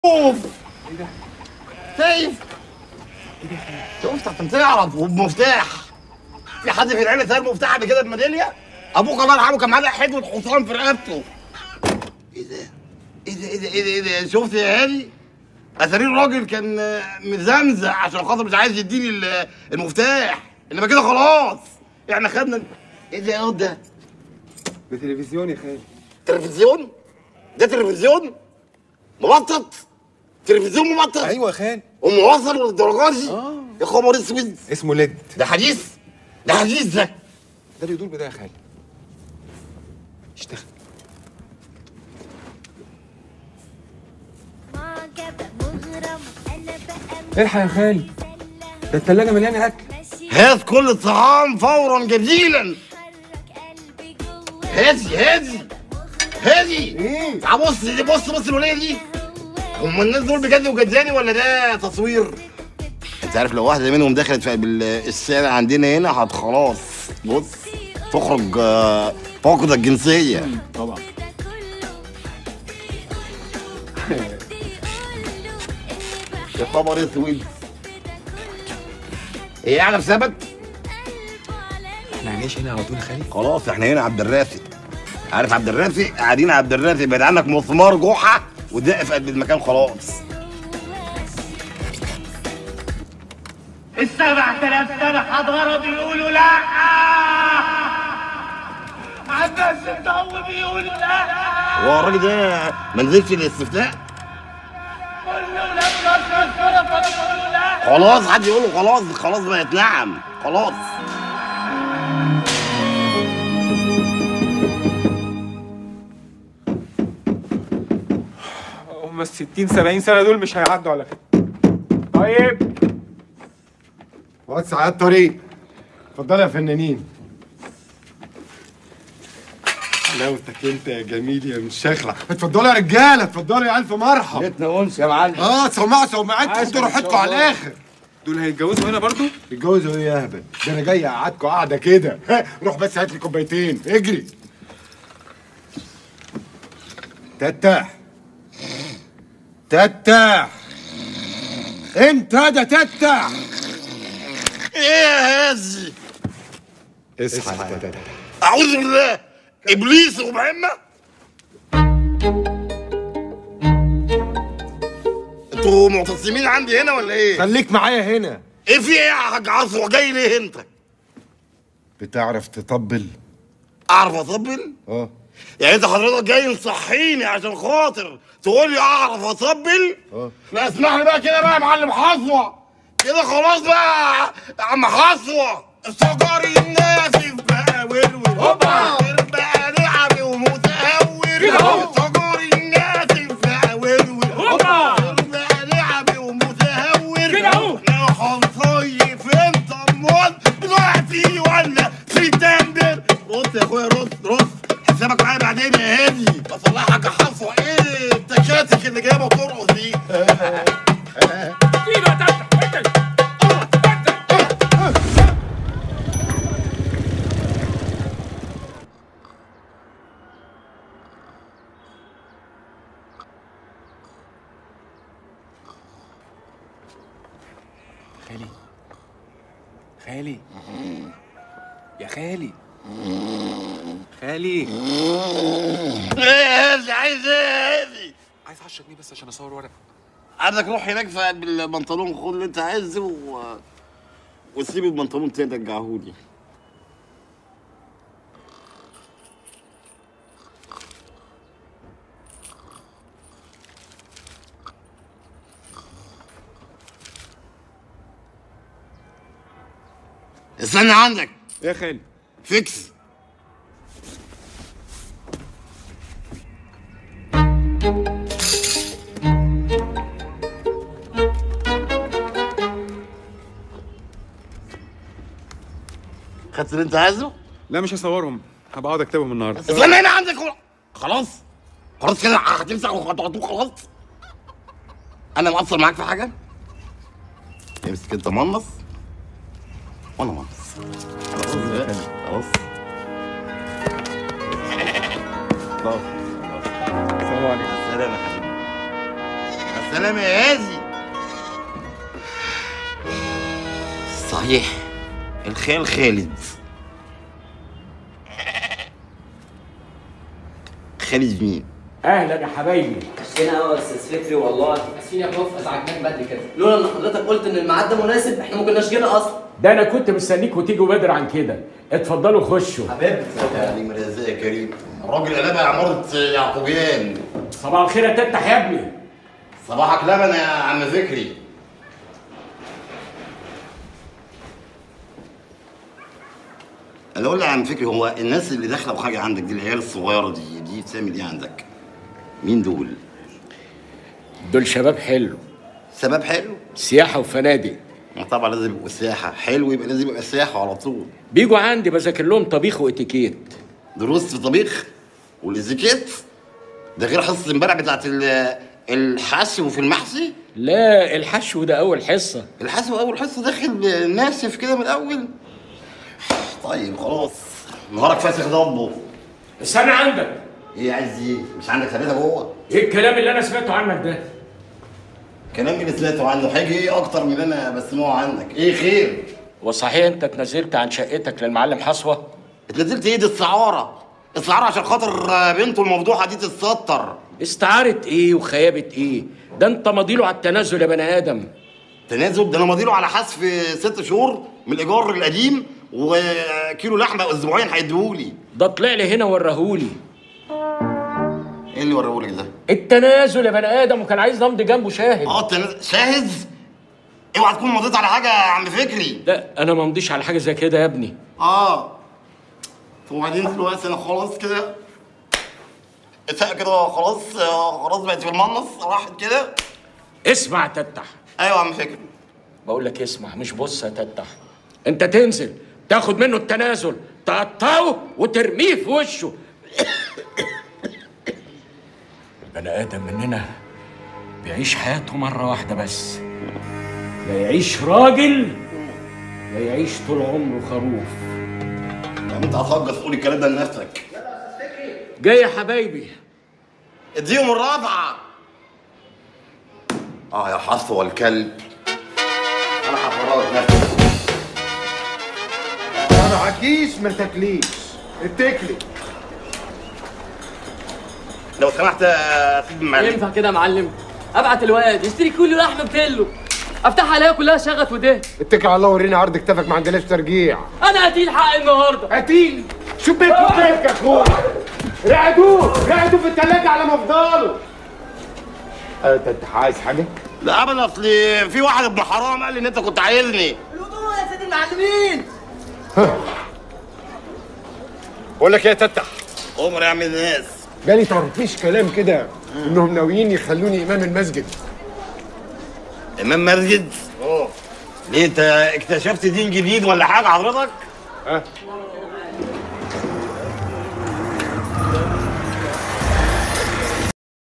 شوف ايه ده؟ شايف ايه ده؟ شفت عشان تعرف وبمفتاح. في حد في العيله ساب مفتاح قبل كده بميداليه؟ ابوك الله يرحمه كان معاه حدوه حصان في رقبته. ايه ده؟ ايه ده؟ ايه ده؟ ايه ده؟ ايه ده؟ شفت يا هادي؟ اتاري الراجل كان مزمزق عشان خاطر مش عايز يديني المفتاح، انما كده خلاص احنا خدنا. ايه ده يا واد ده؟ ده تلفزيون يا خالي. تلفزيون؟ ده تلفزيون؟ مبطط؟ تلفزيون مبطط؟ ايوه يا خالي. وموصل للدرجات دي؟ يا خبر اسود. اسمه ليد. ده حديث؟ ده حديث ده؟ ده اللي يدور بده يا خالي. اشتغل. الحق يا خالي، ده التلاجة مليانة أكل. هات كل الطعام فورا جزيلا. هادي هادي هادي. ايه؟ تعال بص دي، بص الوليه دي. هم الناس دول بجد وجداني ولا ده تصوير؟ انت عارف لو واحده منهم دخلت في الشارع عندنا هنا خلاص بص تخرج فاقدة الجنسيه. طبعا. يا خبر اسود. ايه قاعده في سبت؟ احنا هنعيش هنا على طول يا خالي؟ خلاص احنا هنا عبد الرافق. عارف عبد الرافق؟ قاعدين عبد الرافق، بعد عنك مسمار جحا ودق في قلب المكان خلاص. 7000 سنة حضارة بيقولوا لا. عباس الضو بيقولوا لا. هو الراجل ده ما نزلش الاستفتاء؟ كله لما الصرفة بيقولوا لا. خلاص حد يقول له خلاص بقت نعم خلاص. هم ال 60 70 سنة دول مش هيعدوا على كده. طيب وسع الطريق. اتفضلوا يا فنانين. حلاوتك انت يا جميل يا مش شاخلة. اتفضلوا يا رجاله، اتفضلوا يا الف مرحبا. جيتنا انس يا معلم. سمعت خدوا راحتكم على الاخر. دول هيتجوزوا هنا برضو؟ اتجوزوا ايه يا هبل؟ ده انا جاي اقعدكم قاعده كده. روح بس هات لي كوبايتين اجري. تتح انت ده تتح. ايه يا هازي؟ اصحى يا تتح. اعوذ بالله ابليس ومهمه. انتوا معتصمين عندي هنا ولا ايه؟ خليك معايا هنا. ايه في ايه يا حاج عصر؟ جاي ليه انت؟ بتعرف تطبل؟ اعرف اطبل؟ اه. يعني انت حضرتك جاي تصحيني عشان خاطر تقول لي اعرف اطبل؟ لا اسمح لي بقى كده بقى يا معلم حصوه. كده خلاص بقى يا عم حصوه. سجاري الناسف بقى ورور هوبا. بقى لعبي ومتهور كده اهو. سجاري الناسف بقى ورور هوبا. بقى لعبي ومتهور كده اهو. لو هنصيف انت امال دلوقتي ولا سبتمبر. رص يا اخويا رص حسابك معايا بعدين يا هادي. بصلحك يا حصوه. ايه التكاتك اللي جايبه ترقص دي؟ ايده يا تتح. خالي يا خالي. خالي ايه يا هادي؟ عايز ايه يا هادي؟ عايز 10 جنيه بس عشان اصور ورق. عندك روح هناك في قلب البنطلون خد اللي انت عايزه وسيب البنطلون تاني رجعهولي. استنى عندك يا خالي. فيكس. خدت اللي انت عايزه؟ لا مش هصورهم، هبقى اقعد اكتبهم النهارده. استنى هنا عندك خلاص كده هتمسح وهتقعدوا خلاص. انا مقصر معاك في حاجه؟ امسك انت منص وانا منص. خلاص السلام عليكم. سلام يا حبيبي. سلام يا هادي. صحيح الخال خالد. خالد مين؟ اهلا يا حبايبي. عشتنا قوي يا استاذ فكري والله. اسفين يا بروف ازعجناك بدري كده. لولا ان حضرتك قلت ان الميعاد ده مناسب احنا ما كناش جينا اصلا. ده انا كنت مستنيكوا تيجوا بدري عن كده. اتفضلوا خشوا. حبيبي يا كريم رزاق يا كريم. الراجل قلبها عمارة يعقوبيان. صباح الخير يا تفتح يا ابني. صباحك لبن يا عم فكري. انا اقول لك يا عم فكري، هو الناس اللي داخله وخارجه عندك دي، العيال الصغيره دي بتعمل ايه عندك؟ مين دول؟ دول شباب حلو. شباب حلو؟ سياحه وفنادق. طبعا لازم يبقوا سياحه، حلو يبقى لازم يبقى سياحه على طول. بيجوا عندي بذاكر لهم طبيخ واتيكيت. دروس في طبيخ والاتيكيت؟ ده غير حصه امبارح بتاعت الحشو في المحشي؟ لا الحشو ده اول حصه. الحشو اول حصه داخل ناشف كده من الاول؟ طيب خلاص، نهارك فاسخ ضبه. استنى عندك. ايه عايز ايه؟ مش عندك ثلاثه جوه؟ ايه الكلام اللي انا سمعته عنك ده؟ كلام اللي سمعته عنه هيجي ايه اكتر من اللي انا بسمعه عنك؟ ايه خير؟ وصحيح انت اتنزلت عن شقتك للمعلم حصوه؟ اتنزلت ايه؟ دي السعاره. السعاره عشان خاطر بنته المفضوحه دي تتستر. استعارة ايه وخيابة ايه؟ ده انت ماضيله على التنازل يا بني ادم. تنازل؟ ده انا ماضيله على حذف 6 شهور من الايجار القديم وكيلو لحمه اسبوعين هيديهولي. ده طلع لي هنا وراهولي. ايه اللي وراهولك ده؟ التنازل يا بني ادم، وكان عايز نمضي جنبه شاهد. التنازل شاهد؟ اوعى تكون مضيت على حاجه يا عم فكري. لا انا ما مضيش على حاجه زي كده يا ابني. وبعدين دلوقتي انا خلاص كده الشقه كده خلاص بقت في المنص راحت كده. اسمع يا تتح. ايوه يا عم فكري. بقول لك اسمع مش بص يا تتح. انت تنزل تاخد منه التنازل، تقطعه وترميه في وشه. البني ادم مننا بيعيش حياته مره واحده بس، لا يعيش راجل لا يعيش طول عمره خروف. انت هتهجص تقول الكلام ده لنفسك. جاي يا حبايبي. اديهم الرابعه. يا حصوه الكلب، انا هفرغك نفسي. ما معكيش ما تاكليش، اتكلي. لو سمحت يا سيدي المعلم. ينفع كده يا معلم؟ ابعت الواد يشتري كل لحمه بكيلو، افتحها الاقيها كلها شغط ودهن. اتكل على الله وريني عرض كتافك، ما عندناش ترجيع. انا قتيل حق النهارده. قتيل؟ شو بيك وبيك يا اخويا؟ رقدوه في الثلاجه على ما افضلوا. انت عايز حاجه؟ لا ابدا، اصل في واحد ابن حرام قال لي ان انت كنت عايزني. الهدوء يا سيدي المعلمين. بقول لك ايه يا تتح؟ عمر يا عم الناس. جالي طرطيش كلام كده انهم ناويين يخلوني امام المسجد. امام مسجد؟ ليه انت اكتشفت دين جديد ولا حاجه حضرتك؟